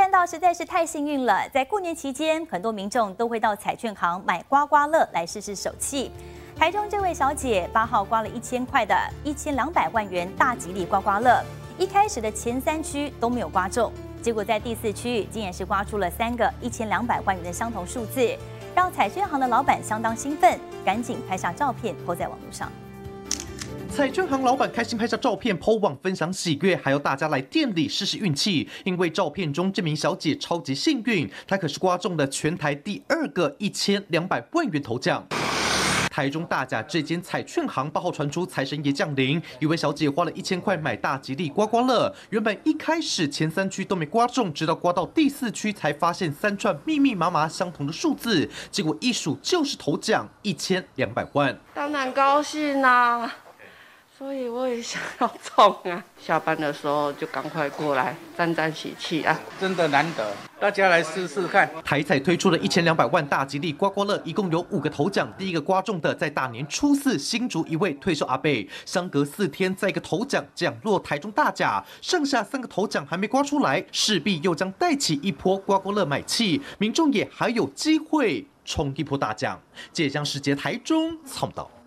看到实在是太幸运了，在过年期间，很多民众都会到彩券行买刮刮乐来试试手气。台中这位小姐8号刮了1000块的1200万元大吉利刮刮乐，一开始的前3区都没有刮中，结果在第4区竟然是刮出了3个1200万元的相同数字，让彩券行的老板相当兴奋，赶紧拍下照片po在网络上。 彩券行老板开心拍下照片 po 网分享喜悦，还要大家来店里试试运气。因为照片中这名小姐超级幸运，她可是刮中了全台第2个1200万元头奖。 台中大甲这间彩券行8号传出财神爷降临，一位小姐花了1000块买大吉利刮刮乐，原本一开始前3区都没刮中，直到刮到第4区才发现3串密密麻麻相同的数字，结果一数就是头奖1200万。 当然高兴啦！ 所以我也想要中啊！下班的时候就赶快过来沾沾喜气啊！ 真的难得，大家来试试看。 台彩推出了1200万大吉利刮刮乐，一共有5个头奖。第一个刮中的，在大年初4，新竹一位退休阿伯，相隔4天再一个头奖降落台中大甲，剩下3个头奖还没刮出来，势必又将带起一波刮刮乐买气，民众也还有机会冲一波大奖。浙江世界台中草报道。